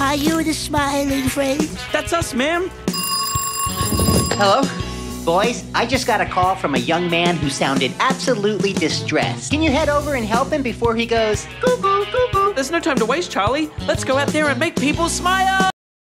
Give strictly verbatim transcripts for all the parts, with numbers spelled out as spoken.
Are you the smiling friends? That's us, ma'am. Hello? Boys, I just got a call from a young man who sounded absolutely distressed. Can you head over and help him before he goes cuckoo, cuckoo? There's no time to waste, Charlie. Let's go out there and make people smile.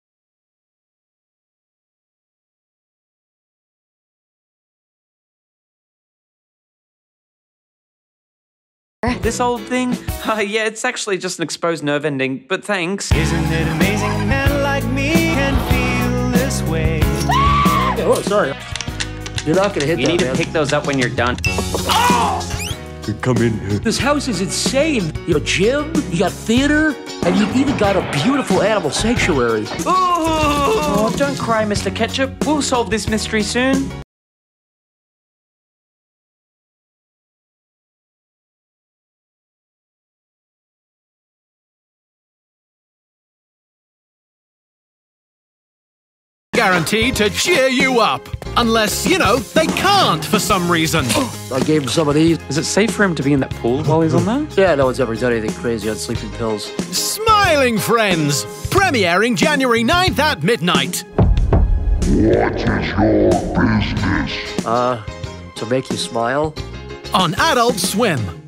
This old thing? Uh, yeah, it's actually just an exposed nerve ending, but thanks. Isn't it amazing a man like me can feel this way? Oh, sorry. You're not gonna hit You that, need to man. pick those up when you're done. Come in. This house is insane. You have a gym, you got theater, and you've even got a beautiful animal sanctuary. Oh, don't cry, Mister Ketchup. We'll solve this mystery soon. Guaranteed to cheer you up. Unless, you know, they can't for some reason. I gave him some of these. Is it safe for him to be in that pool while he's on there? Yeah, no one's ever done anything crazy on sleeping pills. Smiling Friends. Premiering January ninth at midnight. What is your business? Uh, to make you smile? On Adult Swim.